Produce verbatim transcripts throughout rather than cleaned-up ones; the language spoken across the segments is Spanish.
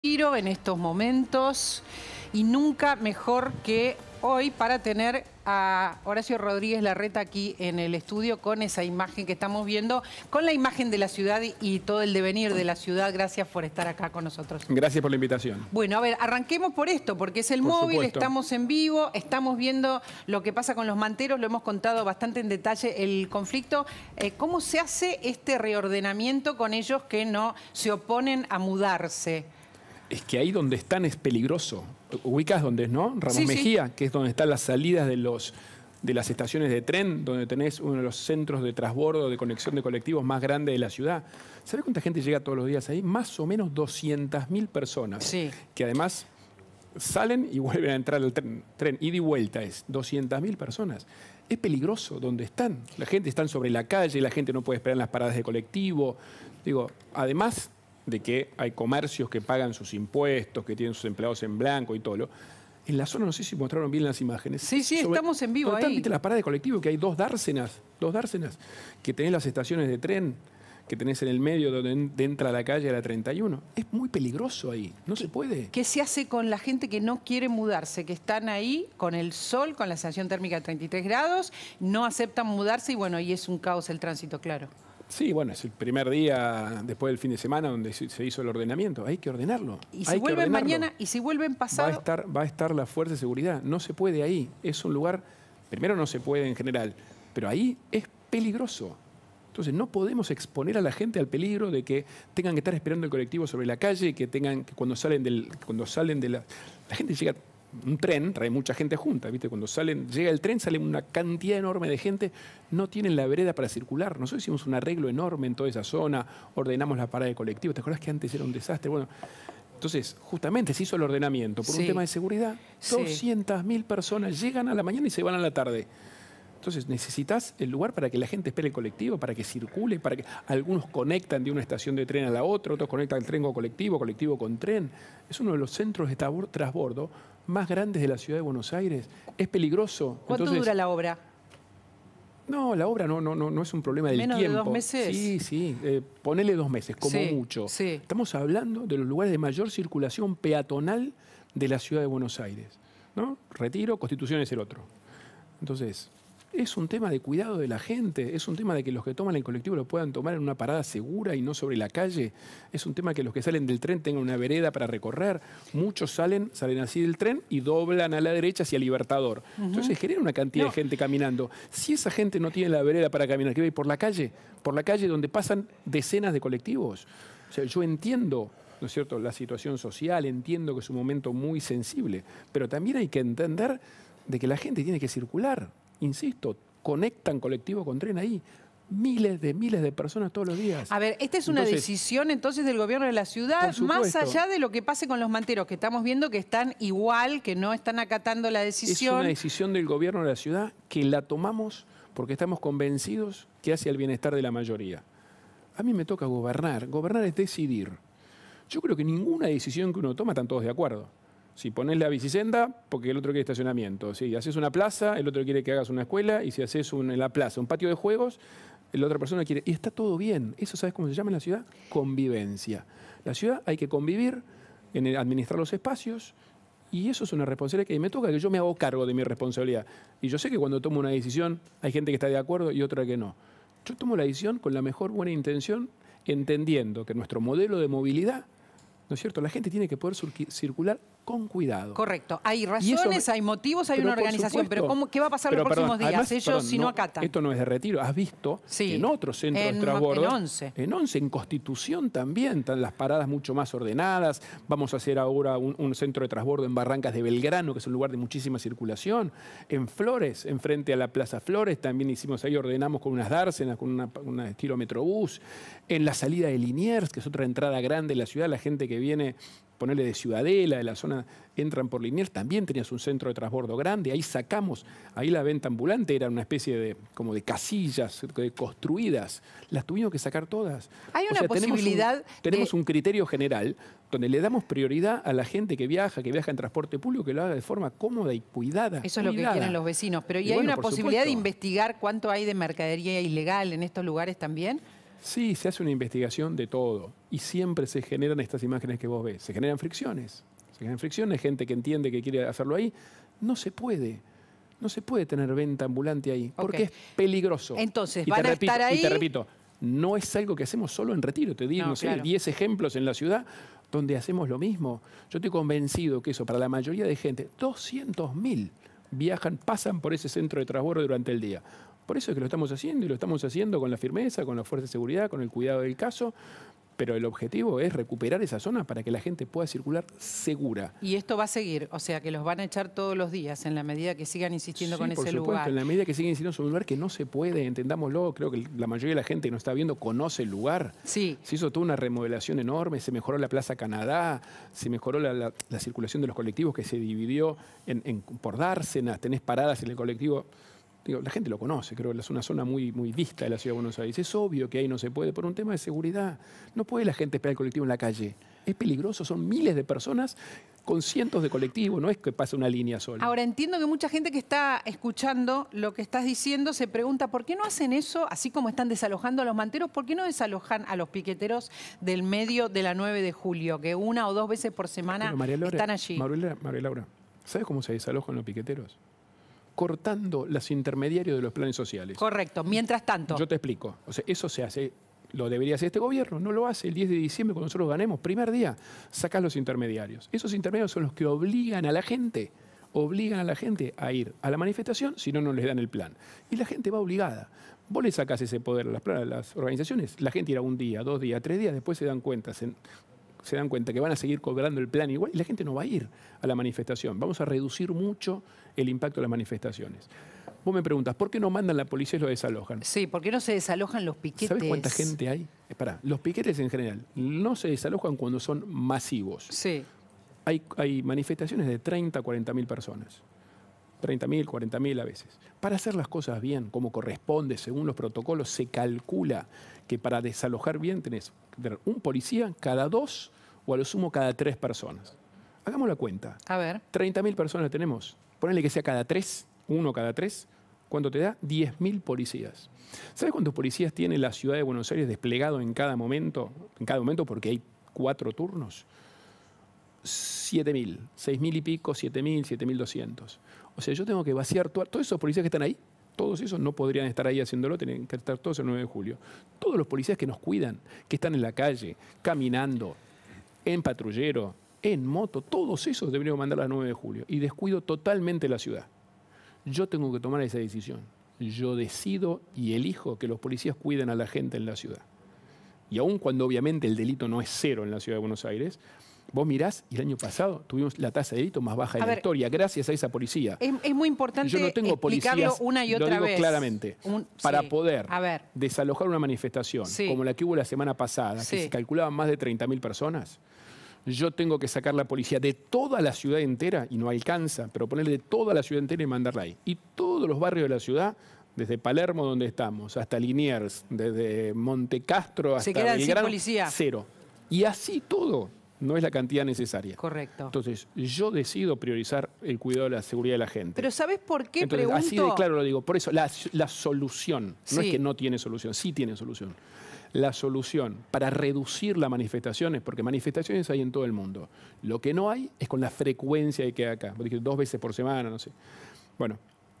En estos momentos y nunca mejor que hoy para tener a Horacio Rodríguez Larreta aquí en el estudio con esa imagen que estamos viendo, con la imagen de la ciudad y todo el devenir de la ciudad. Gracias por estar acá con nosotros. Gracias por la invitación. Bueno, a ver, arranquemos por esto, porque es el Por móvil, supuesto. estamos en vivo, estamos viendo lo que pasa con los manteros, lo hemos contado bastante en detalle el conflicto. Eh, ¿Cómo se hace este reordenamiento con ellos que no se oponen a mudarse? Es que ahí donde están es peligroso. ¿Ubicás dónde es, no? Ramón Sí, Mejía, sí. que es donde están las salidas de, los, de las estaciones de tren, donde tenés uno de los centros de transbordo, de conexión de colectivos más grandes de la ciudad. ¿Sabés cuánta gente llega todos los días ahí? Más o menos doscientas mil personas. Sí. Que además salen y vuelven a entrar al tren. tren ida y vuelta es doscientas mil personas. Es peligroso donde están. La gente está sobre la calle, la gente no puede esperar en las paradas de colectivo. Digo, además de que hay comercios que pagan sus impuestos, que tienen sus empleados en blanco y todo lo. En la zona, no sé si mostraron bien las imágenes. Sí, sí, Sobre, estamos en vivo ahí. ¿Viste las paradas de colectivo? Que hay dos dársenas, dos dársenas, que tenés las estaciones de tren, que tenés en el medio donde entra la calle a la treinta y uno. Es muy peligroso ahí, no se puede. ¿Qué se hace con la gente que no quiere mudarse, que están ahí con el sol, con la sensación térmica de treinta y tres grados, no aceptan mudarse y bueno, y es un caos el tránsito, claro? Sí, bueno, es el primer día después del fin de semana donde se hizo el ordenamiento. Hay que ordenarlo. Y si hay vuelven que ordenarlo. mañana y si vuelven pasado. Va a estar, va a estar la fuerza de seguridad. No se puede ahí. Es un lugar, primero no se puede en general, pero ahí es peligroso. Entonces no podemos exponer a la gente al peligro de que tengan que estar esperando el colectivo sobre la calle, que tengan que cuando salen del, cuando salen de la, la gente llega. Un tren trae mucha gente junta, ¿viste? Cuando salen, llega el tren, sale una cantidad enorme de gente, no tienen la vereda para circular. Nosotros hicimos un arreglo enorme en toda esa zona, ordenamos la parada de colectivo. ¿Te acuerdas que antes era un desastre? Bueno, entonces, justamente se hizo el ordenamiento por Sí. un tema de seguridad. Sí. doscientas mil personas llegan a la mañana y se van a la tarde. Entonces necesitas el lugar para que la gente espere el colectivo, para que circule, para que algunos conectan de una estación de tren a la otra, otros conectan el tren con colectivo, colectivo con tren. Es uno de los centros de transbordo más grandes de la ciudad de Buenos Aires. Es peligroso. ¿Cuánto Entonces, dura la obra? No, la obra no, no, no, no es un problema del ¿Menos tiempo. de dos meses? Sí, sí. Eh, ponele dos meses, como Sí, mucho. sí. Estamos hablando de los lugares de mayor circulación peatonal de la ciudad de Buenos Aires, ¿no? Retiro, Constitución es el otro. Entonces, es un tema de cuidado de la gente, es un tema de que los que toman el colectivo lo puedan tomar en una parada segura y no sobre la calle. Es un tema que los que salen del tren tengan una vereda para recorrer. Muchos salen, salen así del tren y doblan a la derecha hacia Libertador. Uh-huh. Entonces genera una cantidad no. de gente caminando. Si esa gente no tiene la vereda para caminar, ¿qué va a ir por la calle? Por la calle donde pasan decenas de colectivos. O sea, yo entiendo, ¿no es cierto?, la situación social, entiendo que es un momento muy sensible, pero también hay que entender de que la gente tiene que circular. Insisto, conectan colectivo con tren ahí. Miles de miles de personas todos los días. A ver, esta es una entonces, decisión entonces del gobierno de la ciudad, más allá de lo que pase con los manteros, que estamos viendo que están igual, que no están acatando la decisión. Es una decisión del gobierno de la ciudad que la tomamos porque estamos convencidos que hace el bienestar de la mayoría. A mí me toca gobernar. Gobernar es decidir. Yo creo que ninguna decisión que uno toma están todos de acuerdo. Si pones la bicisenda, porque el otro quiere estacionamiento. Si haces una plaza, el otro quiere que hagas una escuela. Y si haces un, en la plaza un patio de juegos, la otra persona quiere... Y está todo bien. ¿Eso sabes cómo se llama en la ciudad? Convivencia. La ciudad hay que convivir, en el, administrar los espacios. Y eso es una responsabilidad que me toca, que yo me hago cargo de mi responsabilidad. Y yo sé que cuando tomo una decisión hay gente que está de acuerdo y otra que no. Yo tomo la decisión con la mejor buena intención, entendiendo que nuestro modelo de movilidad, ¿no es cierto? La gente tiene que poder circular con cuidado. Correcto. Hay razones, eso, hay motivos, hay una organización. Pero ¿cómo, ¿qué va a pasar pero, los próximos perdón, días? Además, Ellos perdón, si no, no acatan. Esto no es de retiro. Has visto sí, que en otros centros en, de transbordo, en once. En once, en Constitución también, están las paradas mucho más ordenadas. Vamos a hacer ahora un, un centro de transbordo en Barrancas de Belgrano, que es un lugar de muchísima circulación. En Flores, enfrente a la Plaza Flores, también hicimos ahí, ordenamos con unas dársenas, con una, una estilo Metrobús. En la salida de Liniers, que es otra entrada grande de la ciudad, la gente que viene, ponerle de Ciudadela, de la zona, entran por Liniers, también tenías un centro de transbordo grande, ahí sacamos, ahí la venta ambulante era una especie de, como de casillas de construidas, las tuvimos que sacar todas. Hay una o sea, posibilidad tenemos, un, tenemos de... un criterio general donde le damos prioridad a la gente que viaja, que viaja en transporte público, que lo haga de forma cómoda y cuidada. Eso es cuidada. lo que quieren los vecinos, pero ¿y, y hay bueno, una posibilidad supuesto. de investigar cuánto hay de mercadería ilegal en estos lugares también? Sí, se hace una investigación de todo y siempre se generan estas imágenes que vos ves. Se generan fricciones. Se generan fricciones, gente que entiende que quiere hacerlo ahí. No se puede. No se puede tener venta ambulante ahí porque Okay. es peligroso. Entonces, y van te a repito, estar ahí... Y te repito, no es algo que hacemos solo en Retiro. Te digo, No, no sé, claro. diez ejemplos en la ciudad donde hacemos lo mismo. Yo estoy convencido que eso, para la mayoría de gente, doscientos mil viajan, pasan por ese centro de transbordo durante el día. Por eso es que lo estamos haciendo y lo estamos haciendo con la firmeza, con la fuerza de seguridad, con el cuidado del caso. Pero el objetivo es recuperar esa zona para que la gente pueda circular segura. Y esto va a seguir, o sea que los van a echar todos los días en la medida que sigan insistiendo Sí, con por ese supuesto, lugar. en la medida que siguen insistiendo sobre un lugar que no se puede, entendámoslo, creo que la mayoría de la gente que nos está viendo conoce el lugar. Sí. Se hizo toda una remodelación enorme, se mejoró la Plaza Canadá, se mejoró la, la, la circulación de los colectivos que se dividió en, en, por dársenas, tenés paradas en el colectivo. Digo, la gente lo conoce, creo que es una zona muy, muy vista de la Ciudad de Buenos Aires. Es obvio que ahí no se puede por un tema de seguridad. No puede la gente esperar el colectivo en la calle. Es peligroso, son miles de personas con cientos de colectivos, no es que pase una línea sola. Ahora, entiendo que mucha gente que está escuchando lo que estás diciendo se pregunta por qué no hacen eso, así como están desalojando a los manteros, ¿por qué no desalojan a los piqueteros del medio de la nueve de julio, que una o dos veces por semana Pero María Laura, están allí? María, María Laura, ¿sabes cómo se desalojan los piqueteros? Cortando los intermediarios de los planes sociales. Correcto. Mientras tanto... Yo te explico. O sea, eso se hace, lo debería hacer este gobierno, no lo hace. El diez de diciembre, cuando nosotros ganemos, primer día, sacás los intermediarios. Esos intermediarios son los que obligan a la gente, obligan a la gente a ir a la manifestación, si no, no les dan el plan. Y la gente va obligada. Vos le sacás ese poder a las, a las organizaciones, la gente irá un día, dos días, tres días, después se dan cuenta, se, se dan cuenta que van a seguir cobrando el plan igual y la gente no va a ir a la manifestación. Vamos a reducir mucho el impacto de las manifestaciones. Vos me preguntas, ¿por qué no mandan la policía y lo desalojan? Sí, ¿por qué no se desalojan los piquetes? ¿Sabes cuánta gente hay? Espera, los piquetes en general no se desalojan cuando son masivos. Sí. Hay, hay manifestaciones de treinta, cuarenta mil personas. treinta mil, cuarenta mil a veces. Para hacer las cosas bien, como corresponde, según los protocolos, se calcula que para desalojar bien tenés que tener un policía cada dos o a lo sumo cada tres personas. Hagamos la cuenta. A ver. treinta mil personas tenemos. Ponele que sea cada tres, uno cada tres. ¿Cuánto te da? diez mil policías. ¿Sabes cuántos policías tiene la ciudad de Buenos Aires desplegado en cada momento? En cada momento porque hay cuatro turnos. siete mil, seis mil y pico, siete mil, siete mil doscientos. O sea, yo tengo que vaciar todo, todos esos policías que están ahí, todos esos no podrían estar ahí haciéndolo, tienen que estar todos el nueve de julio. Todos los policías que nos cuidan, que están en la calle, caminando, en patrullero, en moto, todos esos deberíamos mandar a las nueve de julio. Y descuido totalmente la ciudad. Yo tengo que tomar esa decisión. Yo decido y elijo que los policías cuiden a la gente en la ciudad. Y aun cuando obviamente el delito no es cero en la ciudad de Buenos Aires, vos mirás y el año pasado tuvimos la tasa de delito más baja de A la ver, historia, gracias a esa policía. Es, es muy importante Yo no tengo explicarlo policías, una y lo otra digo vez. claramente, Un- para sí. poder A ver. desalojar una manifestación Sí. como la que hubo la semana pasada, Sí. que se calculaban más de treinta mil personas, yo tengo que sacar la policía de toda la ciudad entera, y no alcanza, pero ponerle de toda la ciudad entera y mandarla ahí. Y todos los barrios de la ciudad, desde Palermo, donde estamos, hasta Liniers, desde Montecastro hasta Se quedan sin Belgrano, policía. cero. Y así todo no es la cantidad necesaria. Correcto. Entonces, yo decido priorizar el cuidado de la seguridad de la gente. Pero ¿sabés por qué Entonces, pregunto? así de claro lo digo. Por eso, la, la solución, no Sí. es que no tiene solución, sí tiene solución. La solución para reducir las manifestaciones, porque manifestaciones hay en todo el mundo. Lo que no hay es con la frecuencia que hay acá. Vos dijiste dos veces por semana, no sé. Bueno,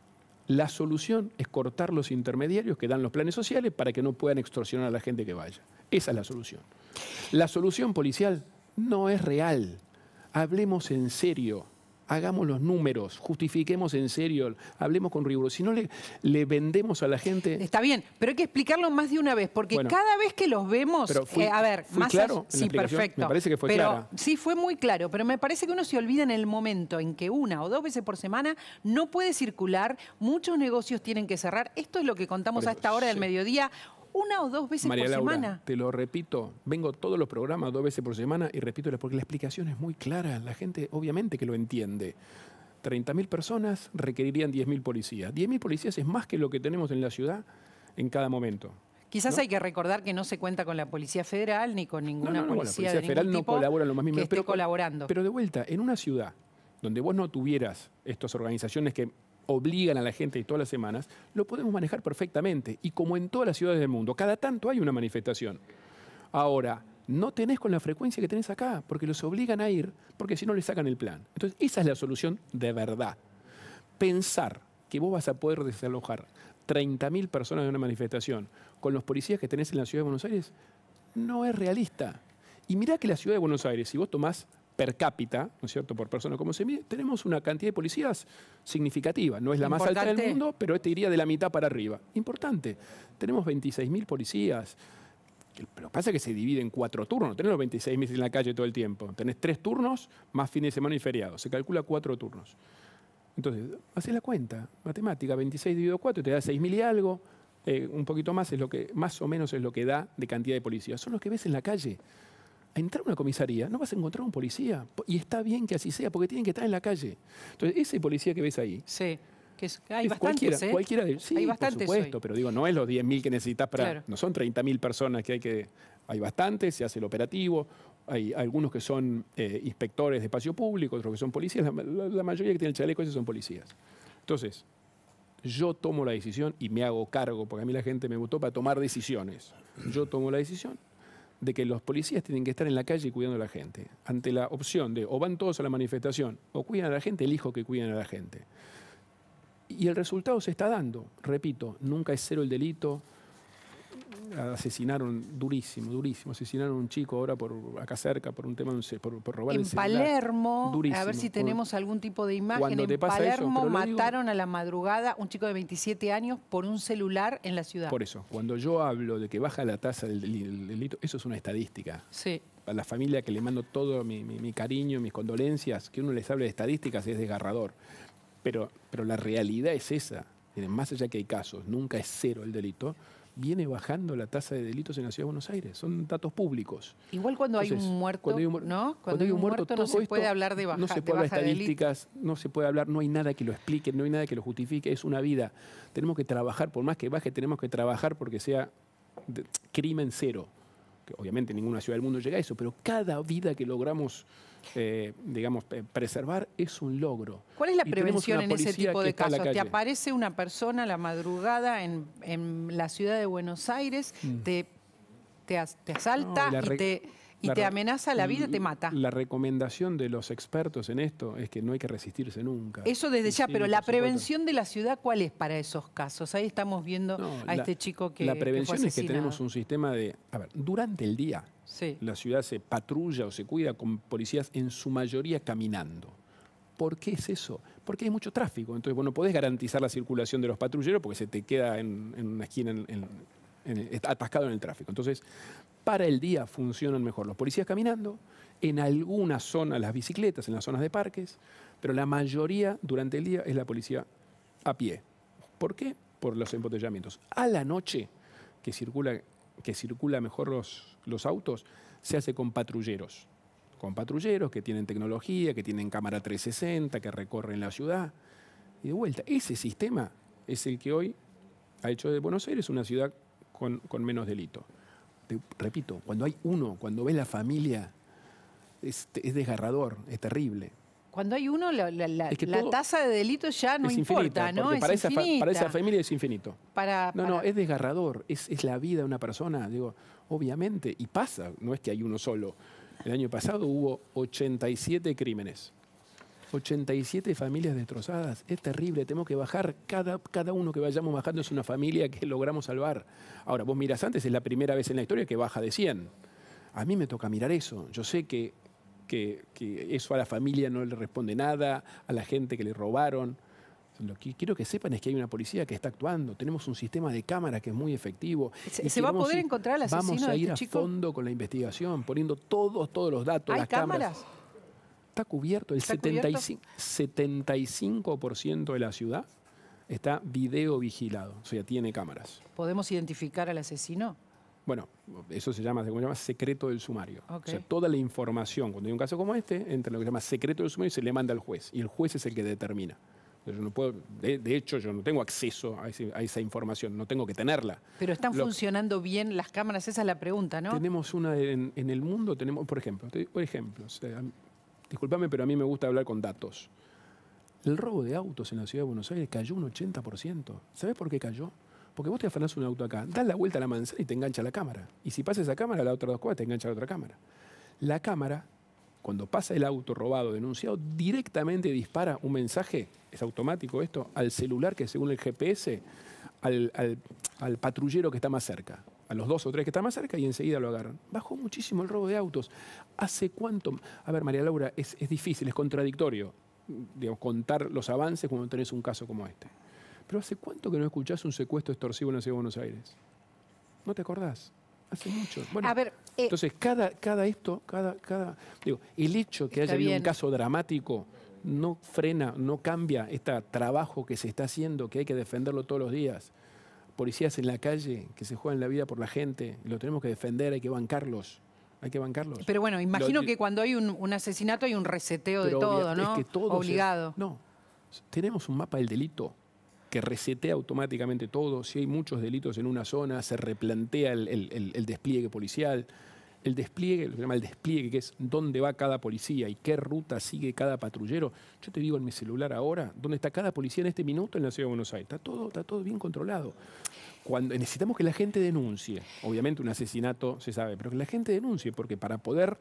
la solución es cortar los intermediarios que dan los planes sociales para que no puedan extorsionar a la gente que vaya. Esa es la solución. La solución policial no es real. Hablemos en serio. Hagamos los números, justifiquemos en serio, hablemos con rigor. Si no, le, le vendemos a la gente... Está bien, pero hay que explicarlo más de una vez, porque Bueno, cada vez que los vemos, pero fui- eh, a ver, fui más claro allá- en la sí, explicación. perfecto. Me parece que fue pero, clara. Sí, fue muy claro, pero me parece que uno se olvida en el momento en que una o dos veces por semana no puede circular, muchos negocios tienen que cerrar. Esto es lo que contamos Por a eso, esta hora del sí. mediodía, una o dos veces María por Laura, semana. te lo repito, vengo todos los programas dos veces por semana y repito, porque la explicación es muy clara, la gente obviamente que lo entiende. treinta mil personas requerirían diez mil policías. diez mil policías es más que lo que tenemos en la ciudad en cada momento. Quizás ¿no? hay que recordar que no se cuenta con la Policía Federal ni con ninguna No, no, no, la policía, Policía de Federal ningún no tipo colabora en lo más mínimo. que esté pero, colaborando. Pero de vuelta, en una ciudad donde vos no tuvieras estas organizaciones que obligan a la gente todas las semanas, lo podemos manejar perfectamente. Y como en todas las ciudades del mundo, cada tanto hay una manifestación. Ahora, no tenés con la frecuencia que tenés acá, porque los obligan a ir, porque si no les sacan el plan. Entonces, esa es la solución de verdad. Pensar que vos vas a poder desalojar treinta mil personas de una manifestación con los policías que tenés en la Ciudad de Buenos Aires no es realista. Y mirá que la Ciudad de Buenos Aires, si vos tomás per cápita, ¿no es cierto?, por persona como se mide, tenemos una cantidad de policías significativa. No es la más alta del mundo, pero te diría de la mitad para arriba. Importante. Tenemos veintiséis mil policías. Lo que pasa es que se divide en cuatro turnos. No tenés los veintiséis mil en la calle todo el tiempo. Tenés tres turnos más fines de semana y feriados. Se calcula cuatro turnos. Entonces, haces la cuenta. Matemática, veintiséis dividido cuatro te da seis mil y algo. Eh, un poquito más es lo que, más o menos es lo que da de cantidad de policías. Son los que ves en la calle. A entrar a una comisaría no vas a encontrar un policía. Y está bien que así sea, porque tienen que estar en la calle. Entonces, ese policía que ves ahí... Sí. Que es, hay es bastantes, cualquiera, ¿eh? cualquiera de, sí, hay por bastantes supuesto, hoy. pero digo, no es los diez mil que necesitas para... Claro. No son treinta mil personas que hay que... Hay bastantes, se hace el operativo, hay algunos que son eh, inspectores de espacio público, otros que son policías, la, la, la mayoría que tienen el chaleco esos son policías. Entonces, yo tomo la decisión y me hago cargo, porque a mí la gente me votó para tomar decisiones. Yo tomo la decisión de que los policías tienen que estar en la calle cuidando a la gente. Ante la opción de o van todos a la manifestación o cuidan a la gente, elijo que cuiden a la gente. Y el resultado se está dando. Repito, nunca es cero el delito. Asesinaron durísimo, durísimo. Asesinaron a un chico ahora por acá cerca por un tema de, por, por robar en el celular. Palermo, durísimo. A ver si tenemos algún tipo de imagen. Cuando te En pasa Palermo eso, mataron digo, a la madrugada un chico de veintisiete años por un celular en la ciudad. Por eso, cuando yo hablo de que baja la tasa del delito, eso es una estadística. Sí. A la familia que le mando todo mi, mi, mi cariño, mis condolencias, que uno les hable de estadísticas es desgarrador. Pero, pero la realidad es esa. Miren, más allá que hay casos, nunca es cero el delito, viene bajando la tasa de delitos en la Ciudad de Buenos Aires. Son datos públicos. Igual cuando Entonces, hay un muerto, cuando hay un, ¿no? Cuando, cuando hay un muerto, muerto no se puede hablar de baja, no se puede de hablar de baja estadísticas, no se puede hablar, no hay nada que lo explique, no hay nada que lo justifique, es una vida. Tenemos que trabajar, por más que baje, tenemos que trabajar porque sea de, crimen cero. Que obviamente ninguna ciudad del mundo llega a eso, pero cada vida que logramos, eh, digamos, preservar es un logro. ¿Cuál es la y prevención en ese tipo de casos? Te calle. aparece una persona a la madrugada en, en la ciudad de Buenos Aires, mm. te, te, as, te asalta no, y, y te... Y te amenaza la vida y te mata. La recomendación de los expertos en esto es que no hay que resistirse nunca. Eso desde ya, sí, pero la prevención de la ciudad, ¿cuál es para esos casos? Ahí estamos viendo no, a la, este chico que La prevención que es que tenemos un sistema de... A ver, durante el día sí. la ciudad se patrulla o se cuida con policías en su mayoría caminando. ¿Por qué es eso? Porque hay mucho tráfico. Entonces, bueno, podés garantizar la circulación de los patrulleros porque se te queda en, en una esquina en, en, en, atascado en el tráfico. Entonces, para el día funcionan mejor los policías caminando, en algunas zonas las bicicletas, en las zonas de parques, pero la mayoría durante el día es la policía a pie. ¿Por qué? Por los embotellamientos. A la noche, que circula, que circula mejor los, los autos, se hace con patrulleros. Con patrulleros que tienen tecnología, que tienen cámara trescientos sesenta, que recorren la ciudad. Y de vuelta, ese sistema es el que hoy ha hecho de Buenos Aires una ciudad con, con menos delito. Repito, cuando hay uno, cuando ves la familia, es, es desgarrador, es terrible. Cuando hay uno, la, la, la, es que la tasa de delitos ya no importa, infinita, ¿no? Es para, infinita. Esa, para esa familia es infinito. Para, no, para... no, es desgarrador, es, es la vida de una persona, digo, obviamente, y pasa, no es que hay uno solo. El año pasado hubo ochenta y siete crímenes. ochenta y siete familias destrozadas. Es terrible, tenemos que bajar. Cada, cada uno que vayamos bajando es una familia que logramos salvar. Ahora, vos mirás antes, es la primera vez en la historia que baja de cien. A mí me toca mirar eso. Yo sé que, que, que eso a la familia no le responde nada, a la gente que le robaron. Lo que quiero que sepan es que hay una policía que está actuando. Tenemos un sistema de cámara que es muy efectivo. ¿Se, ¿se va a poder ir, encontrar al asesino Vamos a ir de este a chico? fondo con la investigación, poniendo todos, todos los datos, ¿Hay las cámaras? cámaras. Está cubierto. El ¿Está setenta y cinco, cubierto? setenta y cinco por ciento de la ciudad está video vigilado, o sea, tiene cámaras. ¿Podemos identificar al asesino? Bueno, eso se llama, ¿cómo se llama? Secreto del sumario. Okay. O sea, toda la información, cuando hay un caso como este, entra en lo que se llama secreto del sumario y se le manda al juez. Y el juez es el que determina. Yo no puedo, de, de hecho, yo no tengo acceso a, ese, a esa información, no tengo que tenerla. Pero están lo, funcionando bien las cámaras, esa es la pregunta, ¿no? Tenemos una en, en el mundo, tenemos, por ejemplo, por ejemplo, o sea, discúlpame, pero a mí me gusta hablar con datos. El robo de autos en la ciudad de Buenos Aires cayó un ochenta por ciento. ¿Sabés por qué cayó? Porque vos te afanás un auto acá, das la vuelta a la manzana y te engancha la cámara. Y si pasa esa cámara, la otra dos cuadras te engancha la otra cámara. La cámara, cuando pasa el auto robado, denunciado, directamente dispara un mensaje, es automático esto, al celular que según el G P S, al, al, al patrullero que está más cerca, a los dos o tres que están más cerca y enseguida lo agarran. Bajó muchísimo el robo de autos. ¿Hace cuánto? A ver, María Laura, es, es difícil, es contradictorio, digamos, contar los avances cuando tenés un caso como este. Pero ¿hace cuánto que no escuchás un secuestro extorsivo en la ciudad de Buenos Aires? ¿No te acordás? Hace mucho. Bueno, a ver, eh, entonces, cada, cada esto, cada, cada, digo, el hecho que haya habido un caso dramático no frena, no cambia este trabajo que se está haciendo, que hay que defenderlo todos los días. Policías en la calle que se juegan la vida por la gente, lo tenemos que defender, hay que bancarlos. Hay que bancarlos. Pero bueno, imagino lo, que cuando hay un, un asesinato hay un reseteo de pero todo, ¿no? Es que todo obligado. Se, no, tenemos un mapa del delito que resetea automáticamente todo. Si hay muchos delitos en una zona, se replantea el, el, el, el despliegue policial. El despliegue, lo que se llama el despliegue, que es dónde va cada policía y qué ruta sigue cada patrullero. Yo te digo en mi celular ahora, dónde está cada policía en este minuto en la ciudad de Buenos Aires. Está todo, está todo bien controlado. Cuando necesitamos que la gente denuncie, obviamente un asesinato se sabe, pero que la gente denuncie, porque para poder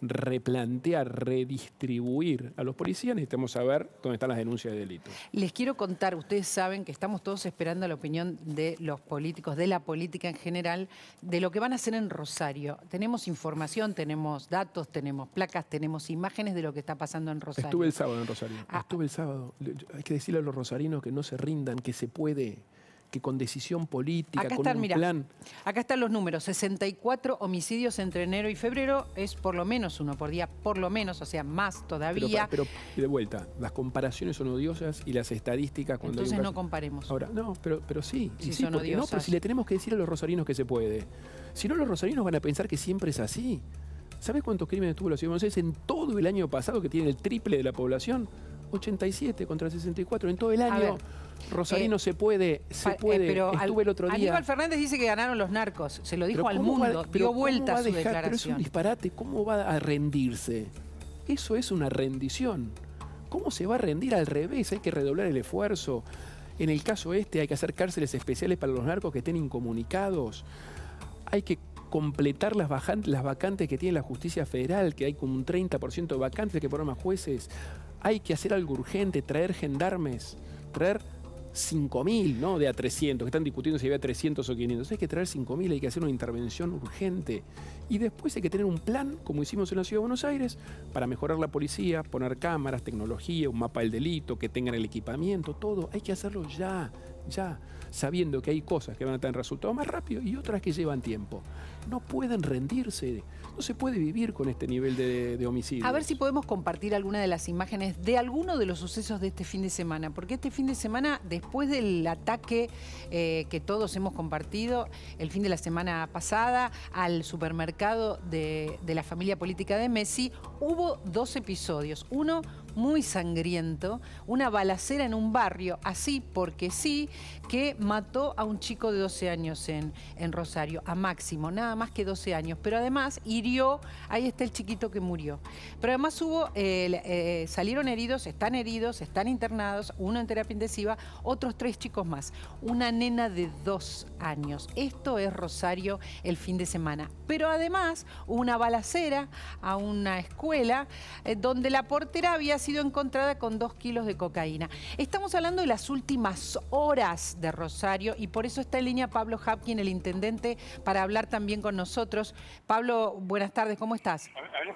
replantear, redistribuir a los policías necesitamos saber dónde están las denuncias de delitos. Les quiero contar, ustedes saben que estamos todos esperando la opinión de los políticos, de la política en general, de lo que van a hacer en Rosario. Tenemos información, tenemos datos, tenemos placas, tenemos imágenes de lo que está pasando en Rosario. Estuve el sábado en Rosario, ah, estuve el sábado. Hay que decirle a los rosarinos que no se rindan, que se puede, que con decisión política, acá con están, un mirá, plan. Acá están los números, sesenta y cuatro homicidios entre enero y febrero, es por lo menos uno por día, por lo menos, o sea, más todavía. Pero, pero de vuelta, las comparaciones son odiosas y las estadísticas... Cuando Entonces hay un no caso... comparemos. Ahora, no, pero, pero sí, Sí, sí son porque odiosas. no, pero si le tenemos que decir a los rosarinos que se puede. Si no, los rosarinos van a pensar que siempre es así. ¿Sabes cuántos crímenes tuvo la ciudad de Buenos Aires en todo el año pasado, que tiene el triple de la población? ochenta y siete contra sesenta y cuatro en todo el año. Rosarino eh, se puede, se puede. Eh, pero Estuve el otro día. Aníbal Fernández dice que ganaron los narcos, se lo dijo al mundo, va, dio vuelta a su dejar, declaración. Pero es un disparate, ¿cómo va a rendirse? Eso es una rendición. ¿Cómo se va a rendir? Al revés, hay que redoblar el esfuerzo. En el caso este hay que hacer cárceles especiales para los narcos que estén incomunicados. Hay que completar las, las vacantes que tiene la justicia federal, que hay como un treinta por ciento de vacantes, hay que poner más jueces. Hay que hacer algo urgente, traer gendarmes, traer cinco mil, ¿no? De a trescientos, que están discutiendo si había trescientos o quinientos. Hay que traer cinco mil, hay que hacer una intervención urgente. Y después hay que tener un plan, como hicimos en la Ciudad de Buenos Aires, para mejorar la policía, poner cámaras, tecnología, un mapa del delito, que tengan el equipamiento, todo. Hay que hacerlo ya, ya, sabiendo que hay cosas que van a tener resultados más rápido y otras que llevan tiempo. No pueden rendirse. No se puede vivir con este nivel de, de homicidios. A ver si podemos compartir alguna de las imágenes de alguno de los sucesos de este fin de semana. Porque este fin de semana, después del ataque eh, que todos hemos compartido el fin de la semana pasada al supermercado de, de la familia política de Messi, hubo dos episodios. Uno muy sangriento, una balacera en un barrio, así porque sí, que mató a un chico de doce años en, en Rosario, a Máximo, nada más que doce años, pero además hirió, ahí está el chiquito que murió. Pero además hubo, eh, eh, salieron heridos, están heridos, están internados, uno en terapia intensiva, otros tres chicos más, una nena de dos años. Esto es Rosario el fin de semana. Pero además hubo una balacera a una escuela eh, donde la portera había sido encontrada con dos kilos de cocaína. Estamos hablando de las últimas horas de Rosario y por eso está en línea Pablo Hapkin, el intendente, para hablar también con nosotros. Pablo, buenas tardes, ¿cómo estás?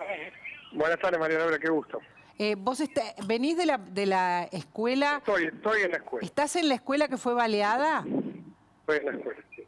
Buenas tardes, María Laura, qué gusto. Eh, vos está, venís de la, de la escuela... Estoy, estoy en la escuela. ¿Estás en la escuela que fue baleada? Estoy en la escuela, sí.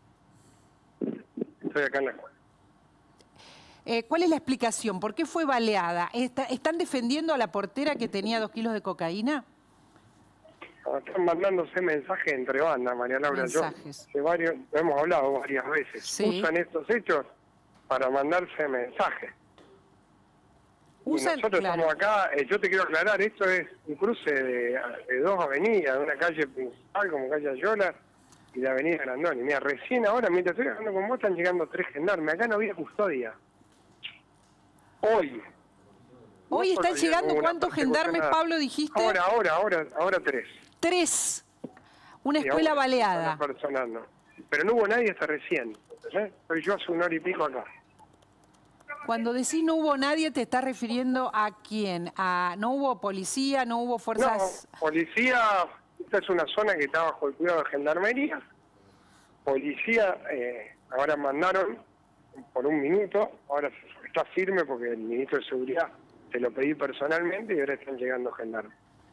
Estoy acá en la escuela. Eh, ¿Cuál es la explicación? ¿Por qué fue baleada? ¿Está, ¿Están defendiendo a la portera que tenía dos kilos de cocaína? Están mandándose mensajes entre bandas, María Laura. Mensajes. Yo, de varios, hemos hablado varias veces. Sí. Usan estos hechos para mandarse mensajes. Usan, y nosotros claro. estamos acá, eh, yo te quiero aclarar, esto es un cruce de, de dos avenidas, de una calle principal como calle Ayola y la avenida Grandoni. Mira, recién ahora, mientras estoy hablando con vos, están llegando tres gendarmes. Acá no había custodia. Hoy, Hoy no están solo llegando, una ¿cuántos gendarmes, persecución, Pablo, dijiste? Ahora, ahora, ahora, ahora tres. Tres. Una Sí, escuela ahora, baleada. una personal, no. Pero no hubo nadie hasta recién. ¿Eh? Estoy yo hace una hora y pico acá. Cuando decís no hubo nadie, ¿te estás refiriendo a quién? ¿A no hubo policía, no hubo fuerzas...? No, policía, esta es una zona que está bajo el cuidado de gendarmería. Policía, eh, ahora mandaron por un minuto, ahora está firme porque el ministro de Seguridad se lo pedí personalmente y ahora están llegando gendarmes.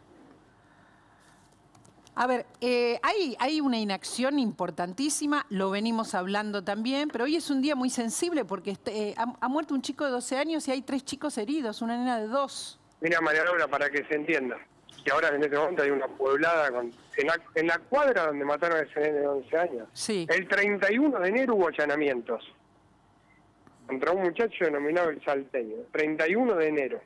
A ver, eh, hay, hay una inacción importantísima, lo venimos hablando también, pero hoy es un día muy sensible porque este, eh, ha, ha muerto un chico de doce años y hay tres chicos heridos, una nena de dos. Mira, María Laura, para que se entienda, que ahora en este momento hay una pueblada con, en, la, en la cuadra donde mataron a ese nene de once años. Sí. El treinta y uno de enero hubo allanamientos contra un muchacho denominado El Salteño. treinta y uno de enero.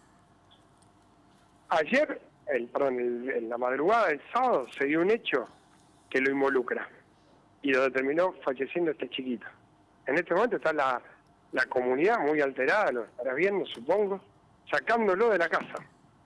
Ayer, el, perdón, el, en la madrugada del sábado se dio un hecho que lo involucra y lo determinó falleciendo este chiquito. En este momento está la, la comunidad muy alterada, lo estará viendo, supongo, sacándolo de la casa.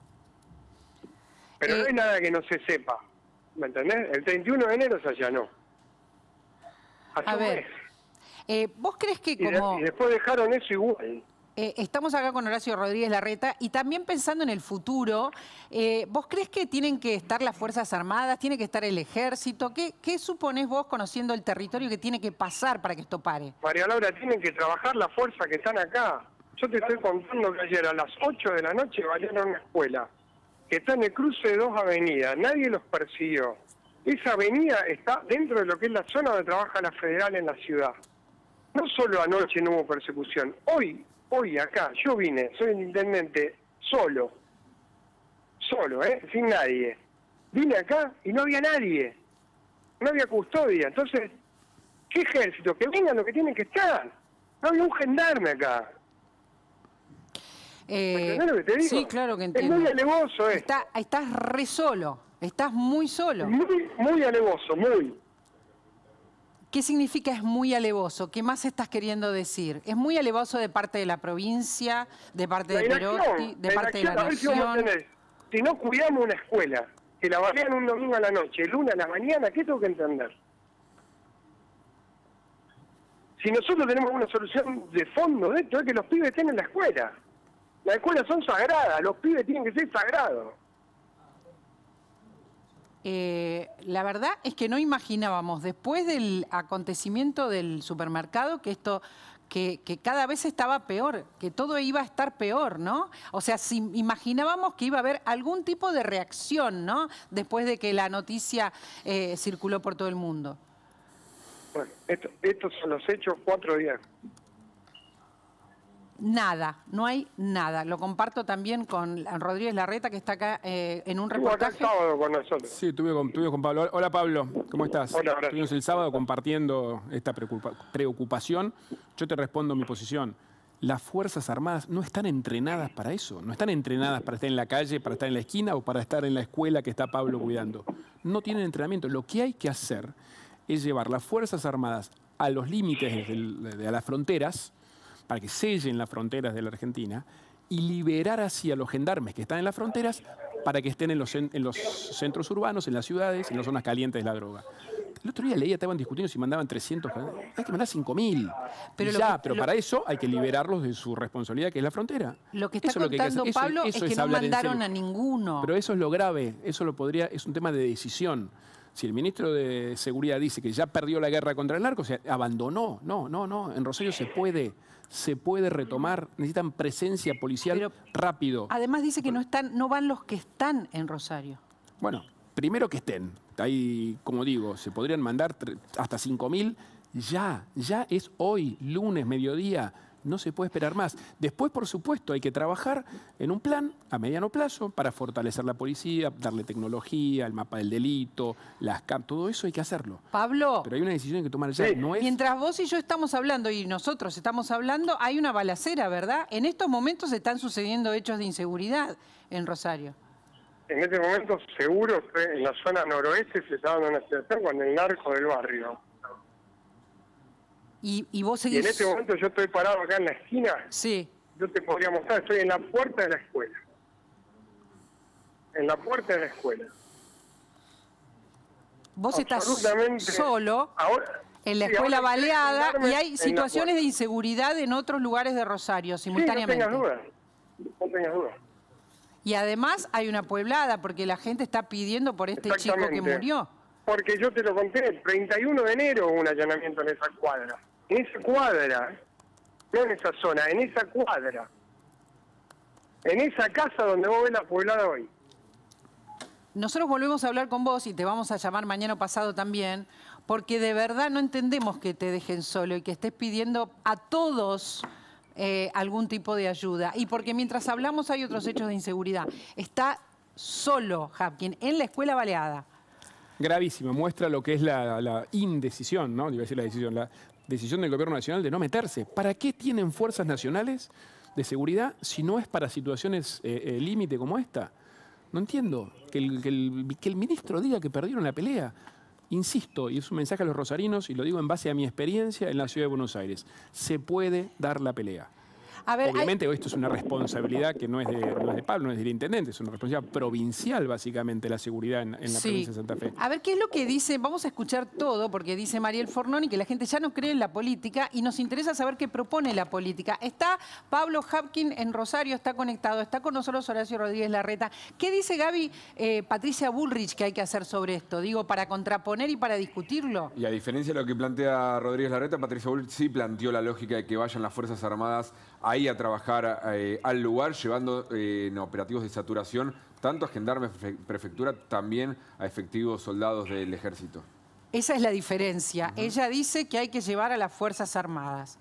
Pero Eh, no hay nada que no se sepa, ¿me entendés? El treinta y uno de enero se allanó. Hace A un ver, mes. eh, ¿vos crees que Y, de- como... y después dejaron eso igual. Eh, estamos acá con Horacio Rodríguez Larreta y también pensando en el futuro, eh, ¿vos crees que tienen que estar las Fuerzas Armadas, tiene que estar el Ejército? ¿Qué, qué suponés vos conociendo el territorio que tiene que pasar para que esto pare? María Laura, tienen que trabajar la fuerza que están acá. Yo te estoy contando que ayer a las ocho de la noche balearon una escuela que está en el cruce de dos avenidas. Nadie los persiguió. Esa avenida está dentro de lo que es la zona donde trabaja la Federal en la ciudad. No solo anoche no hubo persecución. Hoy, hoy acá, yo vine, soy el intendente solo. Solo, ¿eh? Sin nadie. Vine acá y no había nadie. No había custodia. Entonces, ¿qué ejército? Que vengan lo que tienen que estar. No había un gendarme acá. Eh, ¿Entendés lo que te digo? sí, claro que Es entiendo. muy alevoso esto. Está, estás re solo, estás muy solo. Muy, muy alevoso, muy. ¿Qué significa es muy alevoso? ¿Qué más estás queriendo decir? ¿Es muy alevoso de parte de la provincia, de parte La de inacción, Perotti, de la parte de la inacción, a ver si vamos a Nación? tener. Si no cuidamos una escuela, que la balean un domingo a la noche, el lunes a la mañana, ¿qué tengo que entender? Si nosotros tenemos una solución de fondo de esto, es que los pibes estén en la escuela. Las escuelas son sagradas, los pibes tienen que ser sagrados. Eh, la verdad es que no imaginábamos, después del acontecimiento del supermercado, que esto, que, que cada vez estaba peor, que todo iba a estar peor, ¿no? O sea, si imaginábamos que iba a haber algún tipo de reacción, ¿no? Después de que la noticia eh, circuló por todo el mundo. Bueno, esto, estos son los hechos, cuatro días. Nada, no hay nada. Lo comparto también con Rodríguez Larreta, que está acá eh, en un Estuvo acá el reportaje. sábado con nosotros. Sí, estuve con, estuve con Pablo. Hola Pablo, ¿cómo estás? Hola, Horacio. Estuvimos el sábado compartiendo esta preocupa- preocupación. Yo te respondo mi posición. Las Fuerzas Armadas no están entrenadas para eso. No están entrenadas para estar en la calle, para estar en la esquina o para estar en la escuela que está Pablo cuidando. No tienen entrenamiento. Lo que hay que hacer es llevar las Fuerzas Armadas a los límites de, de, de las fronteras, para que sellen las fronteras de la Argentina y liberar así a los gendarmes que están en las fronteras para que estén en los, en los centros urbanos, en las ciudades, en las zonas calientes de la droga. El otro día leía, estaban discutiendo si mandaban trescientos, hay que mandar cinco mil. Pero Y lo ya, que- pero lo- para eso hay que liberarlos de su responsabilidad, que es la frontera. Lo que está Eso es lo que hay que contando hacer. Eso- Pablo eso es que no hablar en mandaron serio. a ninguno. Pero eso es lo grave, eso lo podría, es un tema de decisión. Si el ministro de Seguridad dice que ya perdió la guerra contra el narco, o sea, abandonó. No, no, no. En Rosario se puede, se puede retomar. Necesitan presencia policial Pero- rápido. Además dice que no están, no van los que están en Rosario. Bueno, primero que estén. Ahí, como digo, se podrían mandar tre- hasta cinco mil. Ya, ya es hoy, lunes, mediodía. No se puede esperar más. Después, por supuesto, hay que trabajar en un plan a mediano plazo para fortalecer la policía, darle tecnología, el mapa del delito, las C A M, todo eso hay que hacerlo. Pablo, Pero hay una decisión que tomar ya. Sí. No es... mientras vos y yo estamos hablando y nosotros estamos hablando, hay una balacera, ¿verdad? En estos momentos están sucediendo hechos de inseguridad en Rosario. En este momento, seguro, que en la zona noroeste se está dando una situación con el narco del barrio. Y, y vos Y seguís... en este momento yo estoy parado acá en la esquina Sí. yo te podría mostrar, estoy en la puerta de la escuela. En la puerta de la escuela. Vos estás solo ahora, en la sí, escuela baleada y hay en situaciones de inseguridad en otros lugares de Rosario simultáneamente. Sí, no tengas duda. No tengas duda. Y además hay una pueblada porque la gente está pidiendo por este chico que murió. Porque yo te lo conté, el treinta y uno de enero hubo un allanamiento en esa cuadra. En esa cuadra, no en esa zona, en esa cuadra. En esa casa donde vos ves la pueblada hoy. Nosotros volvemos a hablar con vos y te vamos a llamar mañana o pasado también, porque de verdad no entendemos que te dejen solo y que estés pidiendo a todos eh, algún tipo de ayuda. Y porque mientras hablamos hay otros hechos de inseguridad. Está solo Hapkin en la escuela baleada. Gravísimo, muestra lo que es la, la indecisión, ¿no? Iba a decir la decisión, la decisión del gobierno nacional de no meterse. ¿Para qué tienen fuerzas nacionales de seguridad si no es para situaciones eh, eh, límite como esta? No entiendo que el, que, el, que el ministro diga que perdieron la pelea. Insisto, y es un mensaje a los rosarinos, y lo digo en base a mi experiencia en la ciudad de Buenos Aires. Se puede dar la pelea. A ver, Obviamente hay... esto es una responsabilidad que no es, de, no es de Pablo, no es del intendente, es una responsabilidad provincial básicamente la seguridad en, en la sí. provincia de Santa Fe. A ver, ¿qué es lo que dice? Vamos a escuchar todo, porque dice Mariel Fornoni que la gente ya no cree en la política y nos interesa saber qué propone la política. Está Pablo Hapkin en Rosario, está conectado, está con nosotros Horacio Rodríguez Larreta. ¿Qué dice Gaby eh, Patricia Bullrich que hay que hacer sobre esto? Digo, para contraponer y para discutirlo. Y a diferencia de lo que plantea Rodríguez Larreta, Patricia Bullrich sí planteó la lógica de que vayan las Fuerzas Armadas ahí a trabajar eh, al lugar, llevando eh, en operativos de saturación tanto a gendarmes prefectura, también a efectivos soldados del ejército. Esa es la diferencia. Uh-huh. Ella dice que hay que llevar a las Fuerzas Armadas.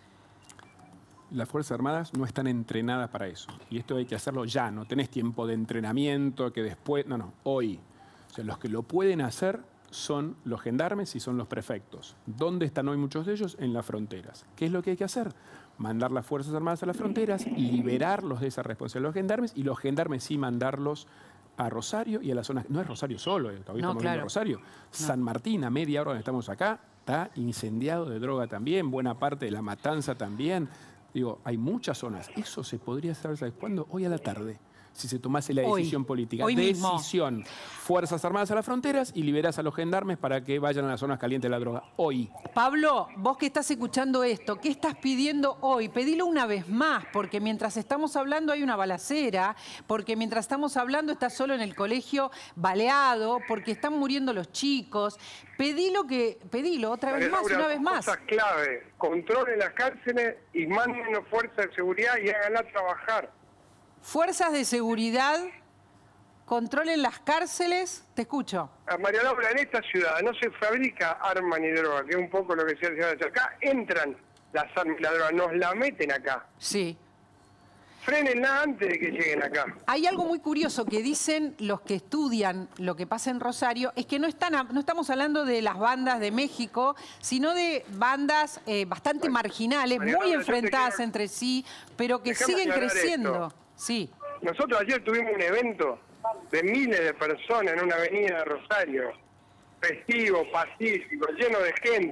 Las Fuerzas Armadas no están entrenadas para eso. Y esto hay que hacerlo ya. No tenés tiempo de entrenamiento, que después... No, no, hoy. O sea, los que lo pueden hacer son los gendarmes y son los prefectos. ¿Dónde están hoy muchos de ellos? En las fronteras. ¿Qué es lo que hay que hacer? Mandar las Fuerzas Armadas a las fronteras, liberarlos de esa responsabilidad de los gendarmes y los gendarmes sí mandarlos a Rosario y a la zona... No es Rosario solo, todavía no, estamos claro. viendo Rosario. No. San Martín, a media hora donde estamos acá, está incendiado de droga también, buena parte de La Matanza también. Digo, hay muchas zonas. Eso se podría saber, ¿sabes cuándo? Hoy a la tarde. Si se tomase la decisión hoy, política. Hoy decisión. Mismo. Fuerzas Armadas a las fronteras y liberás a los gendarmes para que vayan a las zonas calientes de la droga. Hoy. Pablo, vos que estás escuchando esto, ¿qué estás pidiendo hoy? Pedilo una vez más, porque mientras estamos hablando hay una balacera, porque mientras estamos hablando estás solo en el colegio baleado, porque están muriendo los chicos. Pedilo que, pedilo otra vez más, una vez más. Cosas clave, controlen las cárceles y mándenos fuerzas de seguridad y háganla trabajar. Fuerzas de seguridad, controlen las cárceles. Te escucho. A María Laura, en esta ciudad no se fabrica arma ni droga, que es un poco lo que se hace acá. Entran las armas y la droga, nos la meten acá. Sí. Frénenla antes de que lleguen acá. Hay algo muy curioso que dicen los que estudian lo que pasa en Rosario, es que no, están, no estamos hablando de las bandas de México, sino de bandas eh, bastante bueno, marginales, María muy Laura, enfrentadas quiero... entre sí, pero que Dejame siguen creciendo. Esto. Sí. Nosotros ayer tuvimos un evento de miles de personas en una avenida de Rosario, festivo, pacífico, lleno de gente.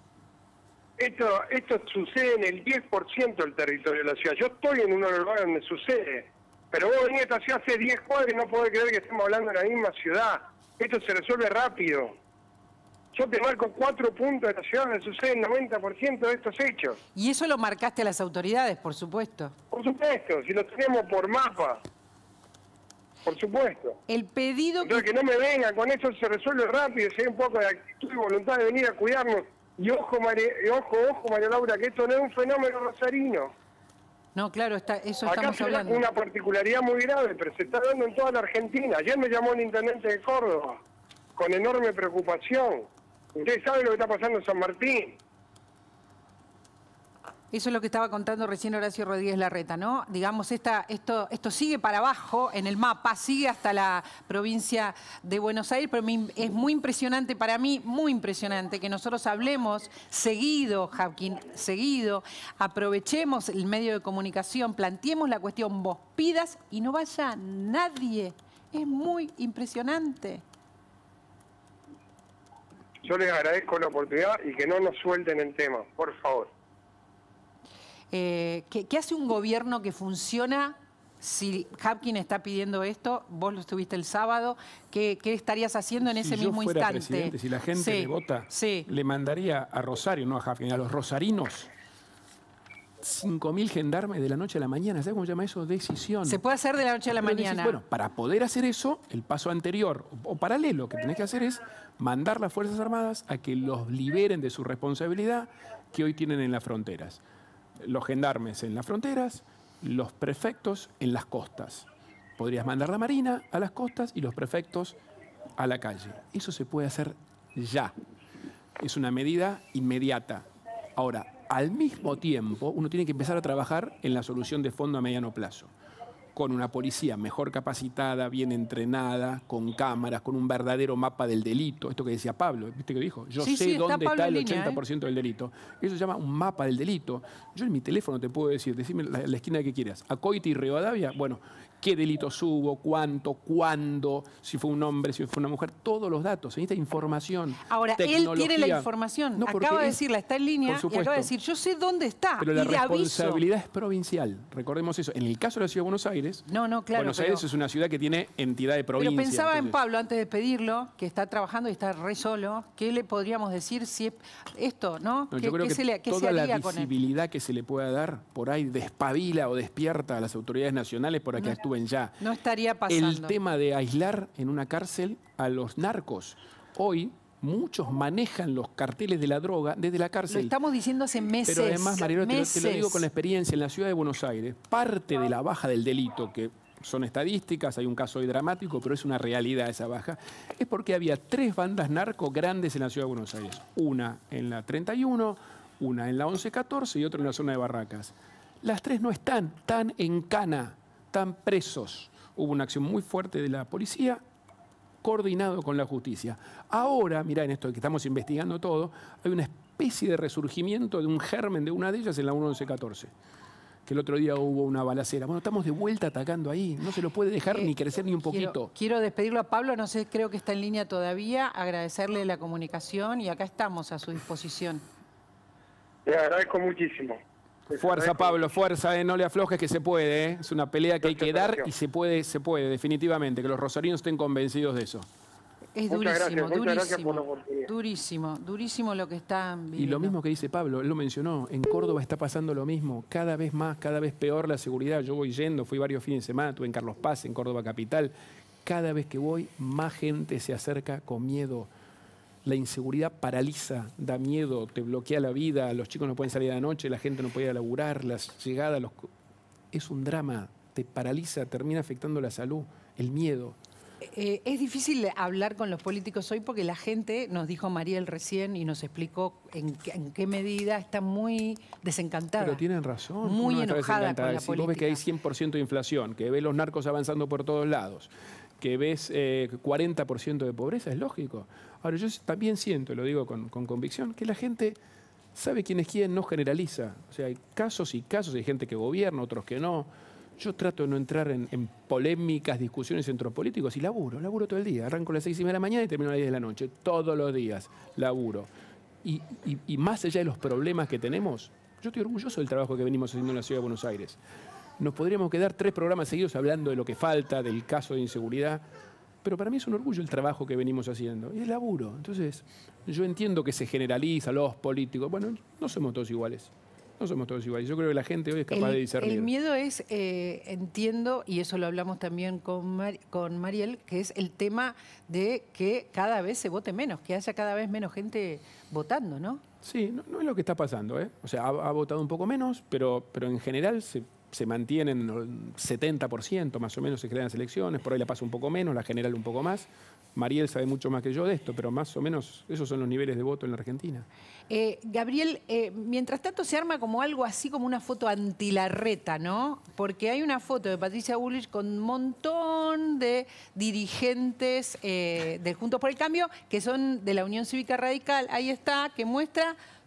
Esto, esto sucede en el diez por ciento del territorio de la ciudad. Yo estoy en uno de los lugares donde sucede, pero vos venís a esta ciudad hace diez cuadras y no podés creer que estemos hablando de la misma ciudad. Esto se resuelve rápido. Yo te marco cuatro puntos de la ciudad donde sucede el noventa por ciento de estos hechos. Y eso lo marcaste a las autoridades, por supuesto. Por supuesto, si lo tenemos por mapa. Por supuesto. El pedido... Entonces, que... que no me vengan, con eso se resuelve rápido, si hay un poco de actitud y voluntad de venir a cuidarnos. Y ojo, María, ojo, ojo, María Laura, que esto no es un fenómeno rosarino. No, claro, está, eso Acá estamos hablando. Acá una particularidad muy grave, pero se está dando en toda la Argentina. Ayer me llamó el intendente de Córdoba, con enorme preocupación. Ustedes saben lo que está pasando en San Martín. Eso es lo que estaba contando recién Horacio Rodríguez Larreta, ¿no? Digamos, esta, esto, esto sigue para abajo en el mapa, sigue hasta la provincia de Buenos Aires, pero me, es muy impresionante para mí, muy impresionante, que nosotros hablemos seguido, Hapkin, seguido, aprovechemos el medio de comunicación, planteemos la cuestión, vos pidas y no vaya nadie. Es muy impresionante. Yo les agradezco la oportunidad y que no nos suelten el tema, por favor. Eh, ¿qué, ¿Qué hace un gobierno que funciona? Si Habkin está pidiendo esto, vos lo estuviste el sábado, ¿qué, qué estarías haciendo en ese si mismo yo fuera instante? Presidente, si la gente sí, le vota, sí. le mandaría a Rosario, no a Habkin, a los rosarinos, cinco mil gendarmes de la noche a la mañana. ¿Sabes cómo se llama eso? Decisión. Se puede hacer de la noche a la Pero mañana. decís, bueno, para poder hacer eso, el paso anterior o, o paralelo que tenés que hacer es mandar las Fuerzas Armadas a que los liberen de su responsabilidad que hoy tienen en las fronteras. Los gendarmes en las fronteras, los prefectos en las costas. Podrías mandar la Marina a las costas y los prefectos a la calle. Eso se puede hacer ya. Es una medida inmediata. Ahora, al mismo tiempo, uno tiene que empezar a trabajar en la solución de fondo a mediano plazo. Con una policía mejor capacitada, bien entrenada, con cámaras, con un verdadero mapa del delito. Esto que decía Pablo, ¿viste que dijo? Yo sí, sé sí, dónde está, está el línea, ochenta por ciento ¿eh? del delito. Eso se llama un mapa del delito. Yo en mi teléfono te puedo decir, decime la, la esquina que quieras. A Coiti y Rivadavia, bueno, qué delitos hubo, cuánto, cuándo, si fue un hombre, si fue una mujer, todos los datos, esta información. Ahora, él tiene la información, no, acaba de es, decirla, está en línea y acaba de decir, yo sé dónde está. Pero y la le responsabilidad aviso. es provincial, recordemos eso. En el caso de la Ciudad de Buenos Aires, no, no, claro, Buenos pero, Aires es una ciudad que tiene entidad de provincia. Pero pensaba entonces, en Pablo, antes de pedirlo, que está trabajando y está re solo, ¿qué le podríamos decir si es esto, no? no ¿Qué, yo creo qué que se le, qué toda se haría la con él? visibilidad que se le pueda dar por ahí despabila o despierta a las autoridades nacionales para que No, actúen ya. No estaría pasando. El tema de aislar en una cárcel a los narcos. Hoy muchos manejan los carteles de la droga desde la cárcel. Lo estamos diciendo hace meses. Pero además, Mariano, te lo, te lo digo meses. con la experiencia en la Ciudad de Buenos Aires, parte de la baja del delito, que son estadísticas, hay un caso hoy dramático, pero es una realidad esa baja, es porque había tres bandas narco grandes en la Ciudad de Buenos Aires. Una en la treinta y uno, una en la once catorce y otra en la zona de Barracas. Las tres no están, están en cana, están presos. Hubo una acción muy fuerte de la policía, coordinado con la justicia. Ahora, mirá en esto que estamos investigando todo, hay una especie de resurgimiento de un germen de una de ellas en la once catorce. Que el otro día hubo una balacera. Bueno, estamos de vuelta atacando ahí. No se lo puede dejar eh, ni crecer ni un poquito. Quiero, quiero despedirlo a Pablo, no sé, creo que está en línea todavía. Agradecerle la comunicación y acá estamos a su disposición. Le agradezco muchísimo. Fuerza, Pablo, fuerza, eh, no le aflojes que se puede. Eh. Es una pelea que hay que dar y se puede, se puede, definitivamente. Que los rosarinos estén convencidos de eso. Es muchas durísimo, gracias, muchas durísimo, gracias por la oportunidad. durísimo, durísimo lo que están viviendo. Y lo mismo que dice Pablo, él lo mencionó, en Córdoba está pasando lo mismo, cada vez más, cada vez peor la seguridad. Yo voy yendo, fui varios fines de semana, estuve en Carlos Paz, en Córdoba Capital. Cada vez que voy, más gente se acerca con miedo. La inseguridad paraliza, da miedo, te bloquea la vida, los chicos no pueden salir de la noche, la gente no puede ir a laburar, las llegadas, los... es un drama, te paraliza, termina afectando la salud, el miedo. Eh, es difícil hablar con los políticos hoy porque la gente, nos dijo Mariel recién y nos explicó en, qué- en qué medida está muy desencantada. Pero tienen razón. Muy uno está enojada desencantada. con la Si vos ves que hay política. cien por ciento de inflación, que ves los narcos avanzando por todos lados, que ves eh, cuarenta por ciento de pobreza, es lógico. Ahora, yo también siento, lo digo con, con convicción, que la gente sabe quién es quién, no generaliza. O sea, hay casos y casos, hay gente que gobierna, otros que no. Yo trato de no entrar en, en polémicas, discusiones entre políticos y laburo, laburo todo el día. Arranco a las seis y media de la mañana y termino a las diez de la noche. Todos los días laburo. Y, y, y más allá de los problemas que tenemos, yo estoy orgulloso del trabajo que venimos haciendo en la Ciudad de Buenos Aires. Nos podríamos quedar tres programas seguidos hablando de lo que falta, del caso de inseguridad, pero para mí es un orgullo el trabajo que venimos haciendo. Y es laburo. Entonces, yo entiendo que se generaliza los políticos. Bueno, no somos todos iguales. No somos todos iguales. Yo creo que la gente hoy es capaz el, de discernir. El miedo es, eh, entiendo, y eso lo hablamos también con, Mar- con Mariel, que es el tema de que cada vez se vote menos, que haya cada vez menos gente votando, ¿no? Sí, no, no es lo que está pasando, ¿eh? O sea, ha, ha votado un poco menos, pero, pero en general se, se mantienen el setenta por ciento más o menos se crean las elecciones, por ahí la pasa un poco menos, la general un poco más. Mariel sabe mucho más que yo de esto, pero más o menos esos son los niveles de voto en la Argentina. Eh, Gabriel, eh, mientras tanto se arma como algo así como una foto antilarreta, ¿no? Porque hay una foto de Patricia Bullrich con un montón de dirigentes eh, de Juntos por el Cambio que son de la Unión Cívica Radical, ahí está, que muestra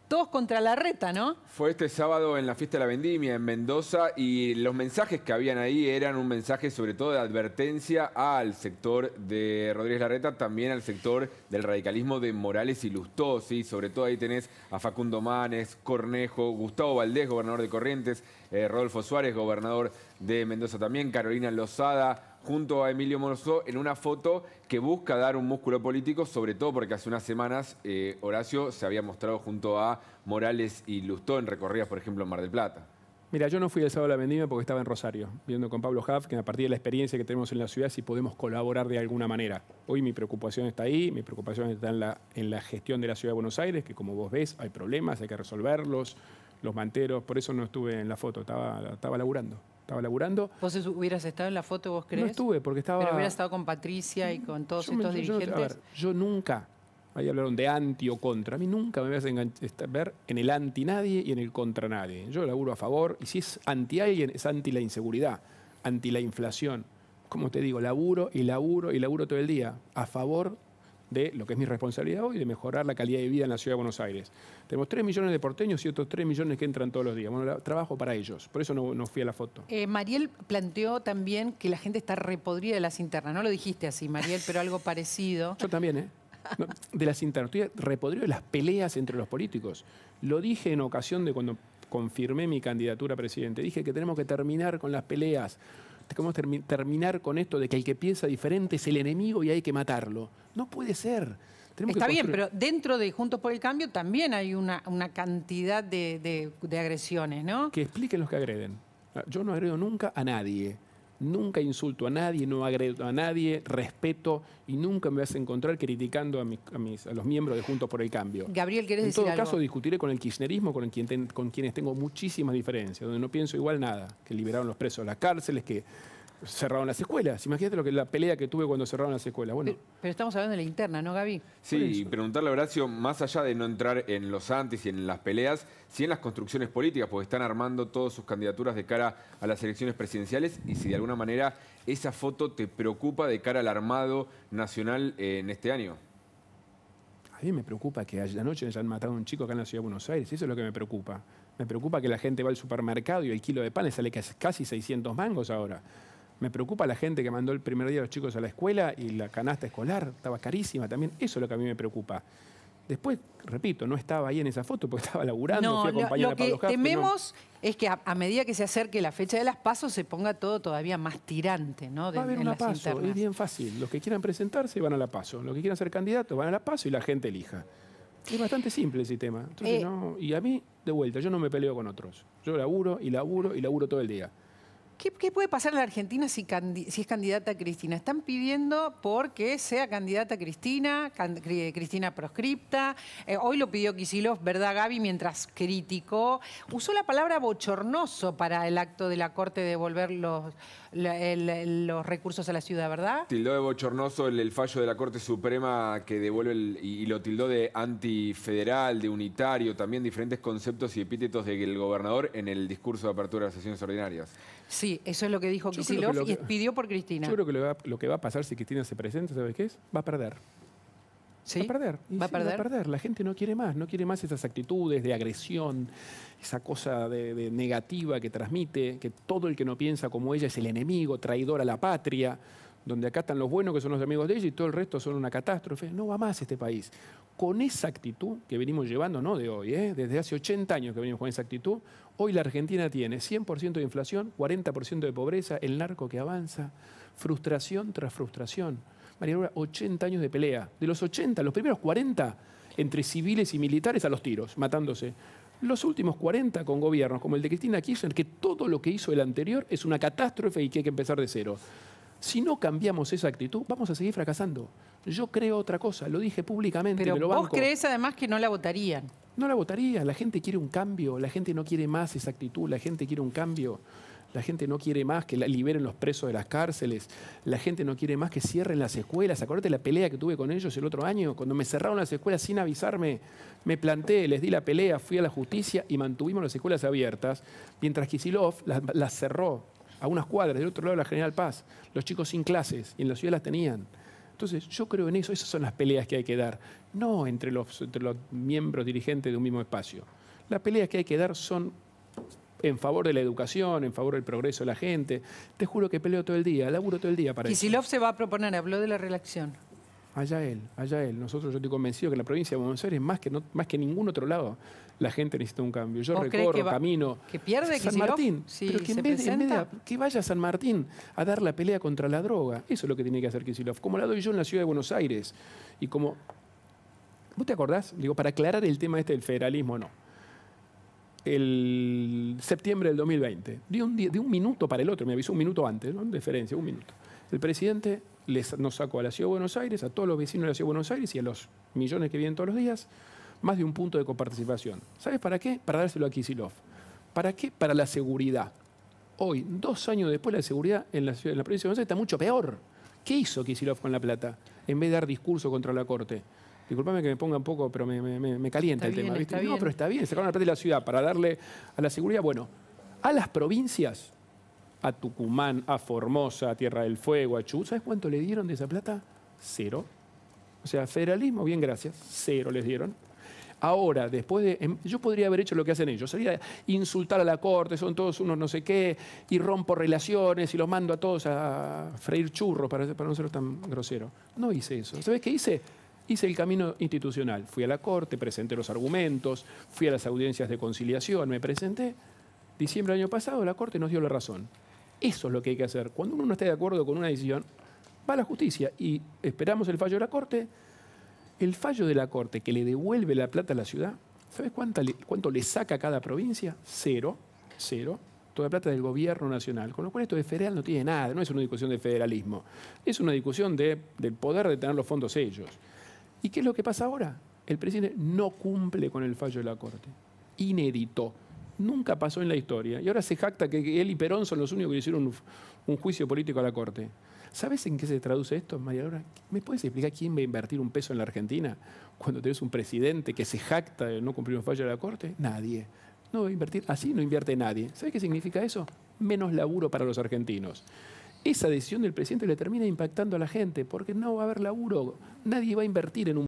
todos contra Larreta, ¿no? Fue este sábado en la fiesta de la vendimia en Mendoza y los mensajes que habían ahí eran un mensaje sobre todo de advertencia al sector de Rodríguez Larreta, también al sector del radicalismo de Morales y Lustó, ¿sí? Sobre todo ahí tenés a Facundo Manes, Cornejo, Gustavo Valdés, gobernador de Corrientes, eh, Rodolfo Suárez, gobernador de Mendoza también, Carolina Lozada, junto a Emilio Morzó, en una foto que busca dar un músculo político, sobre todo porque hace unas semanas eh, Horacio se había mostrado junto a Morales y Lustó en recorridas, por ejemplo, en Mar del Plata. Mira, yo no fui el sábado a la vendimia porque estaba en Rosario, viendo con Pablo Haff, que a partir de la experiencia que tenemos en la ciudad, si podemos colaborar de alguna manera. Hoy mi preocupación está ahí, mi preocupación está en la, en la gestión de la ciudad de Buenos Aires, que como vos ves, hay problemas, hay que resolverlos, los manteros, por eso no estuve en la foto, estaba, estaba laburando. Estaba laburando. ¿Vos hubieras estado en la foto, vos crees? No estuve porque estaba... Pero hubieras estado con Patricia y con todos yo estos me, yo, dirigentes. A ver, yo nunca, ahí hablaron de anti o contra, a mí nunca me vas a ver en el anti nadie y en el contra nadie. Yo laburo a favor y si es anti alguien es anti la inseguridad, anti la inflación. Como te digo, laburo y laburo y laburo todo el día a favor de lo que es mi responsabilidad hoy, de mejorar la calidad de vida en la ciudad de Buenos Aires. Tenemos tres millones de porteños y otros tres millones que entran todos los días. Bueno, trabajo para ellos, por eso no, no fui a la foto. Eh, Mariel planteó también que la gente está repodrida de las internas. No lo dijiste así, Mariel, pero algo parecido. Yo también, ¿eh? No, de las internas. Estoy repodrido de las peleas entre los políticos. Lo dije en ocasión de cuando confirmé mi candidatura a presidente. Dije que tenemos que terminar con las peleas. Tenemos que termi terminar con esto de que el que piensa diferente es el enemigo y hay que matarlo. No puede ser. Tenemos Está que bien, pero dentro de Juntos por el Cambio también hay una, una cantidad de, de, de agresiones, ¿no? Que expliquen los que agreden. Yo no agredo nunca a nadie. Nunca insulto a nadie, no agredo a nadie, respeto y nunca me vas a encontrar criticando a, mis, a, mis, a los miembros de Juntos por el Cambio. Gabriel, ¿querés en decir todo algo? caso, discutiré con el kirchnerismo, con, el quien ten, con quienes tengo muchísimas diferencias, donde no pienso igual nada, que liberaron los presos de las cárceles, que cerraron las escuelas. Imagínate lo que la pelea que tuve cuando cerraron las escuelas. Bueno, pero, pero estamos hablando de la interna, ¿no, Gaby? Sí, y preguntarle a Horacio, más allá de no entrar en los antis y en las peleas, sí en las construcciones políticas, porque están armando todas sus candidaturas de cara a las elecciones presidenciales, y si de alguna manera esa foto te preocupa de cara al armado nacional en este año. A mí me preocupa que anoche hayan matado a un chico acá en la ciudad de Buenos Aires. Eso es lo que me preocupa. Me preocupa que la gente va al supermercado y el kilo de pan le sale casi seiscientos mangos ahora. Me preocupa la gente que mandó el primer día a los chicos a la escuela y la canasta escolar estaba carísima también. Eso es lo que a mí me preocupa. Después, repito, no estaba ahí en esa foto porque estaba laburando, no, fui a acompañar lo, a Pablo lo que Haff, tememos no. es que a, a medida que se acerque la fecha de las PASO se ponga todo todavía más tirante, ¿no? De, Va a haber en una las PASO, internas. es bien fácil. Los que quieran presentarse van a la PASO. Los que quieran ser candidatos van a la PASO y la gente elija. Es bastante simple el sistema. Entonces, Eh, no, y a mí, de vuelta, yo no me peleo con otros. Yo laburo y laburo y laburo todo el día. ¿Qué, qué puede pasar en la Argentina si, candi si es candidata Cristina? Están pidiendo porque sea candidata Cristina, can Cristina proscripta. Eh, hoy lo pidió Kicillof, ¿verdad, Gaby? Mientras criticó. Usó la palabra bochornoso para el acto de la Corte de devolver los, la, el, los recursos a la ciudad, ¿verdad? Tildó de bochornoso el, el fallo de la Corte Suprema que devuelve el, y, y lo tildó de antifederal, de unitario, también diferentes conceptos y epítetos del gobernador en el discurso de apertura de las sesiones ordinarias. Sí, eso es lo que dijo Yo Kicillof creo que y lo que- pidió por Cristina. Yo creo que lo, va- lo que va a pasar si Cristina se presenta, ¿sabes qué es? Va a perder. ¿Sí? Va a perder. Y ¿Va a sí, perder? Va a perder. La gente no quiere más. No quiere más esas actitudes de agresión, esa cosa de, de negativa que transmite, que todo el que no piensa como ella es el enemigo, traidor a la patria, donde acá están los buenos que son los amigos de ella y todo el resto son una catástrofe. No va más este país. Con esa actitud que venimos llevando, no de hoy, ¿eh? Desde hace ochenta años que venimos con esa actitud, hoy la Argentina tiene cien por ciento de inflación, cuarenta por ciento de pobreza, el narco que avanza, frustración tras frustración. María Laura, ochenta años de pelea. De los ochenta, los primeros cuarenta, entre civiles y militares a los tiros, matándose. Los últimos cuarenta con gobiernos como el de Cristina Kirchner, que todo lo que hizo el anterior es una catástrofe y que hay que empezar de cero. Si no cambiamos esa actitud, vamos a seguir fracasando. Yo creo otra cosa, lo dije públicamente, Pero me lo vos banco. crees además que no la votarían. No la votaría, la gente quiere un cambio, la gente no quiere más esa actitud, la gente quiere un cambio, la gente no quiere más que la liberen los presos de las cárceles, la gente no quiere más que cierren las escuelas. Acordate la pelea que tuve con ellos el otro año, cuando me cerraron las escuelas sin avisarme, me planté, les di la pelea, fui a la justicia y mantuvimos las escuelas abiertas, mientras Kicillof las, las cerró a unas cuadras del otro lado de la General Paz, los chicos sin clases y en la ciudad las tenían. Entonces, yo creo en eso, esas son las peleas que hay que dar, no entre los, entre los miembros dirigentes de un mismo espacio. Las peleas que hay que dar son en favor de la educación, en favor del progreso de la gente. Te juro que peleo todo el día, laburo todo el día para eso. Kicillof se va a proponer, habló de la reelección. Allá él, allá él. Nosotros, yo estoy convencido que en la provincia de Buenos Aires, más que, no, más que ningún otro lado, la gente necesita un cambio. Yo recorro, que va, camino. ¿Que pierde San Kicillof? Martín, Sí, pero que en vez, de, en vez de que vaya a San Martín a dar la pelea contra la droga, eso es lo que tiene que hacer Kicillof. Como la doy yo en la ciudad de Buenos Aires. Y como, ¿vos te acordás? Digo, para aclarar el tema este del federalismo, no. El septiembre del dos mil veinte, de un, de un minuto para el otro, me avisó un minuto antes, ¿no? Diferencia, un minuto. El presidente les, nos sacó a la Ciudad de Buenos Aires, a todos los vecinos de la Ciudad de Buenos Aires y a los millones que vienen todos los días, más de un punto de coparticipación. ¿Sabes para qué? Para dárselo a Kicillof. ¿Para qué? Para la seguridad. Hoy, dos años después, la seguridad en la, ciudad, en la provincia de Buenos Aires está mucho peor. ¿Qué hizo Kicillof con la plata? En vez de dar discurso contra la Corte. Disculpame que me ponga un poco, pero me, me, me calienta está el bien, tema. ¿Viste? No, bien. pero está bien. Sacaron la plata de la ciudad para darle a la seguridad. Bueno, a las provincias, a Tucumán, a Formosa, a Tierra del Fuego, a Chubut, ¿sabes cuánto le dieron de esa plata? Cero. O sea, federalismo, bien, gracias. Cero les dieron. Ahora, después de... Yo podría haber hecho lo que hacen ellos. Sería insultar a la Corte, son todos unos no sé qué, y rompo relaciones y los mando a todos a freír churros, para, para no ser tan grosero. No hice eso. ¿Sabes qué hice? Hice el camino institucional. Fui a la Corte, presenté los argumentos, fui a las audiencias de conciliación, me presenté. Diciembre del año pasado, la Corte nos dio la razón. Eso es lo que hay que hacer. Cuando uno no esté de acuerdo con una decisión, va a la justicia y esperamos el fallo de la Corte. El fallo de la Corte que le devuelve la plata a la ciudad, ¿sabes cuánto le, cuánto le saca a cada provincia? Cero, cero. Toda la plata del gobierno nacional. Con lo cual esto de federal no tiene nada, no es una discusión de federalismo. Es una discusión de, del poder de tener los fondos ellos. ¿Y qué es lo que pasa ahora? El presidente no cumple con el fallo de la Corte. Inédito. Nunca pasó en la historia. Y ahora se jacta que él y Perón son los únicos que hicieron un, un juicio político a la Corte. ¿Sabes en qué se traduce esto, María Laura? ¿Me puedes explicar quién va a invertir un peso en la Argentina cuando tenés un presidente que se jacta de no cumplir un fallo de la Corte? Nadie. No va a invertir. Así no invierte nadie. ¿Sabes qué significa eso? Menos laburo para los argentinos. Esa decisión del presidente le termina impactando a la gente porque no va a haber laburo. Nadie va a invertir en un